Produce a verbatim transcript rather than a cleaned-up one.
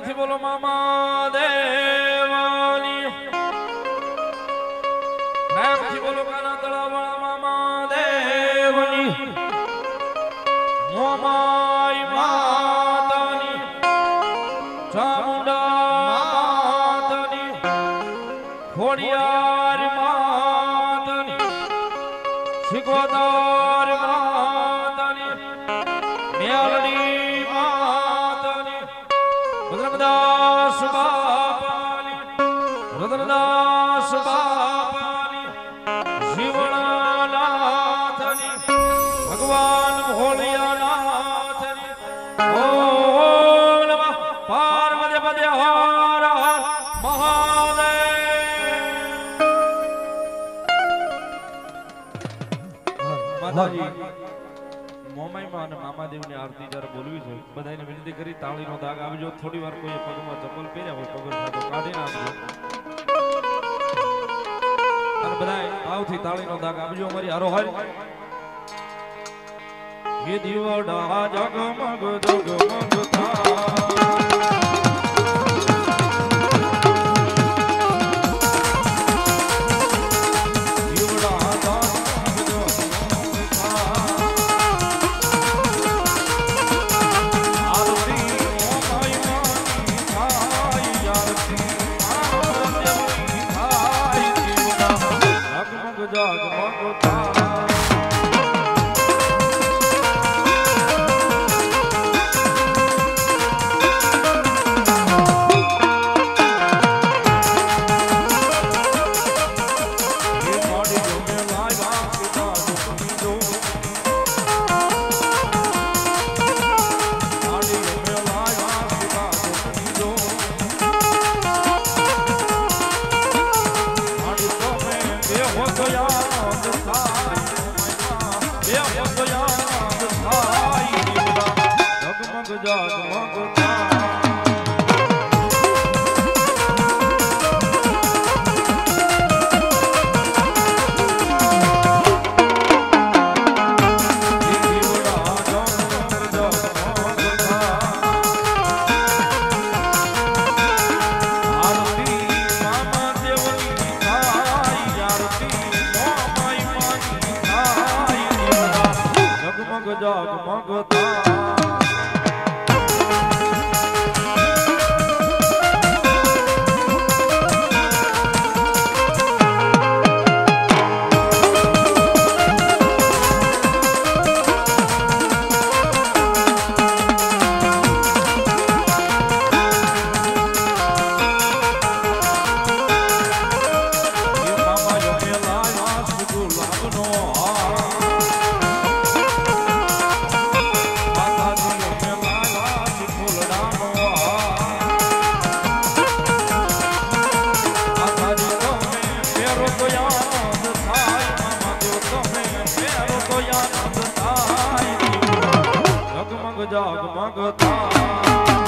પ્રેમથી બોલો મામા દેવાની પ્રેમથી બોલો કાના તળાવવાળા મામા દેવની મોમાઈ માતાની ચામુંડા માતાની ખોડિયાર માતાની શિકોદર માતાની મેલડી માતાની રુદ્રદાસ બાપાની રુદ્રદાસ બાપાની શિવનાથની ભગવાન ભોળિયાનાથની ઓમ નમઃ પાર્વતી પદે હર હર મહાદેવ માતાજી મોમાઈમાં અને મામાદેવની આરતી જ્યારે બોલવી છે બધાને વિનંતી કરી તાળીનો દાગ આવજો થોડી વાર કોઈ પગમાં ચપ્પલ પહેર્યા હોય પગર ખાતો કાઢી નાખજો અને બધા ભાવથી તાળીનો દાગ આવજો અમારી હારો હારી ये दिवड़ा जगमग जगमग જગમગ જગમગ